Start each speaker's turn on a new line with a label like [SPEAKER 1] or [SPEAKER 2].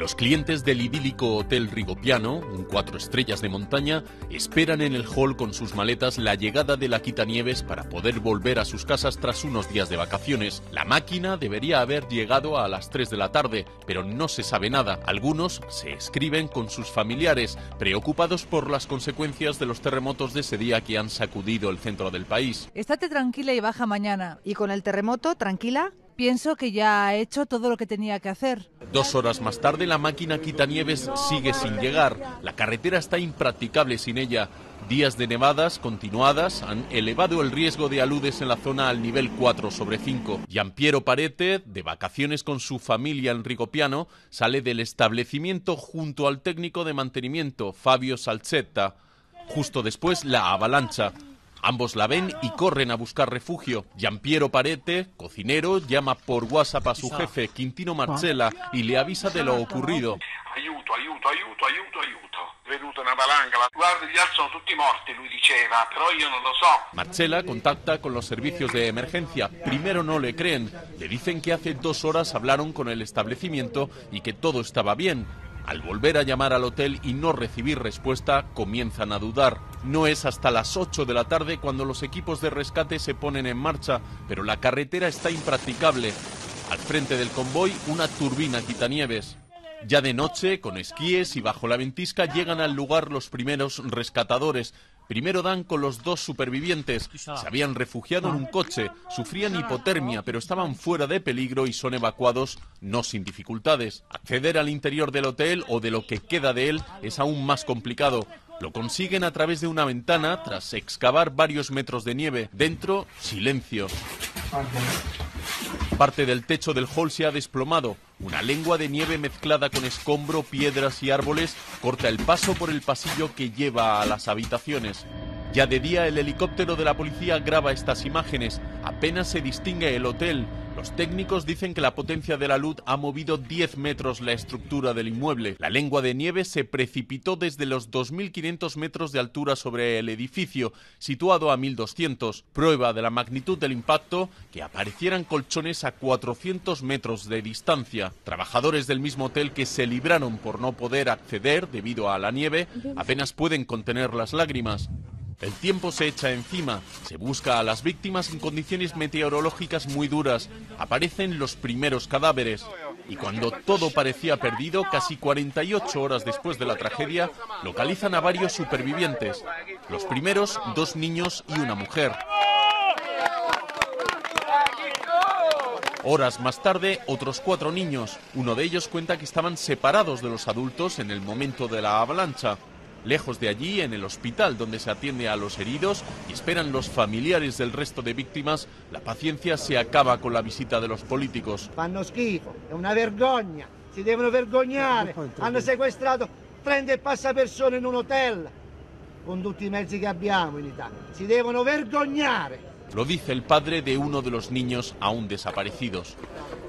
[SPEAKER 1] Los clientes del idílico Hotel Rigopiano, un 4 estrellas de montaña, esperan en el hall con sus maletas la llegada de la quitanieves para poder volver a sus casas tras unos días de vacaciones. La máquina debería haber llegado a las 3 de la tarde, pero no se sabe nada. Algunos se escriben con sus familiares, preocupados por las consecuencias de los terremotos de ese día que han sacudido el centro del país.
[SPEAKER 2] Estate tranquila y baja mañana.
[SPEAKER 3] ¿Y con el terremoto, tranquila?
[SPEAKER 2] Pienso que ya ha hecho todo lo que tenía que hacer.
[SPEAKER 1] 2 horas más tarde la máquina quitanieves sigue sin llegar. La carretera está impracticable sin ella. Días de nevadas continuadas han elevado el riesgo de aludes en la zona al nivel 4/5. Giampiero Parete, de vacaciones con su familia en Rigopiano, sale del establecimiento junto al técnico de mantenimiento, Fabio Salzetta. Justo después la avalancha. Ambos la ven y corren a buscar refugio. Giampiero Parete, cocinero, llama por WhatsApp a su jefe, Quintino Marcella, y le avisa de lo ocurrido.
[SPEAKER 4] Aiuto, aiuto, aiuto, aiuto, aiuto. Venuta una valanga. Guarda, gli altri sono tutti morti, lui diceva, però io non lo so.
[SPEAKER 1] Marcella contacta con los servicios de emergencia. Primero no le creen. Le dicen que hace 2 horas hablaron con el establecimiento y que todo estaba bien. Al volver a llamar al hotel y no recibir respuesta, comienzan a dudar. No es hasta las 8 de la tarde cuando los equipos de rescate se ponen en marcha, pero la carretera está impracticable. Al frente del convoy, una turbina quitanieves. Ya de noche, con esquíes y bajo la ventisca, llegan al lugar los primeros rescatadores. Primero dan con los 2 supervivientes. Se habían refugiado en un coche, sufrían hipotermia, pero estaban fuera de peligro y son evacuados no sin dificultades. Acceder al interior del hotel o de lo que queda de él es aún más complicado. Lo consiguen a través de una ventana tras excavar varios metros de nieve. Dentro, silencio. Parte del techo del hall se ha desplomado. Una lengua de nieve mezclada con escombro, piedras y árboles corta el paso por el pasillo que lleva a las habitaciones. Ya de día el helicóptero de la policía graba estas imágenes. Apenas se distingue el hotel. Los técnicos dicen que la potencia de la luz ha movido 10 metros la estructura del inmueble. La lengua de nieve se precipitó desde los 2.500 metros de altura sobre el edificio, situado a 1.200. Prueba de la magnitud del impacto, que aparecieran colchones a 400 metros de distancia. Trabajadores del mismo hotel que se libraron por no poder acceder debido a la nieve, apenas pueden contener las lágrimas. El tiempo se echa encima, se busca a las víctimas en condiciones meteorológicas muy duras, aparecen los primeros cadáveres. Y cuando todo parecía perdido, casi 48 horas después de la tragedia, localizan a varios supervivientes. Los primeros, 2 niños y una mujer. Horas más tarde, otros 4 niños. Uno de ellos cuenta que estaban separados de los adultos en el momento de la avalancha. Lejos de allí, en el hospital donde se atiende a los heridos y esperan los familiares del resto de víctimas, la paciencia se acaba con la visita de los políticos.
[SPEAKER 5] Fanno schifo, è una vergogna, si devono vergognare, hanno sequestrato 30 e passa persone in un hotel, con tutti i mezzi che abbiamo in Italia, si devono vergognare.
[SPEAKER 1] Lo dice el padre de uno de los niños aún desaparecidos.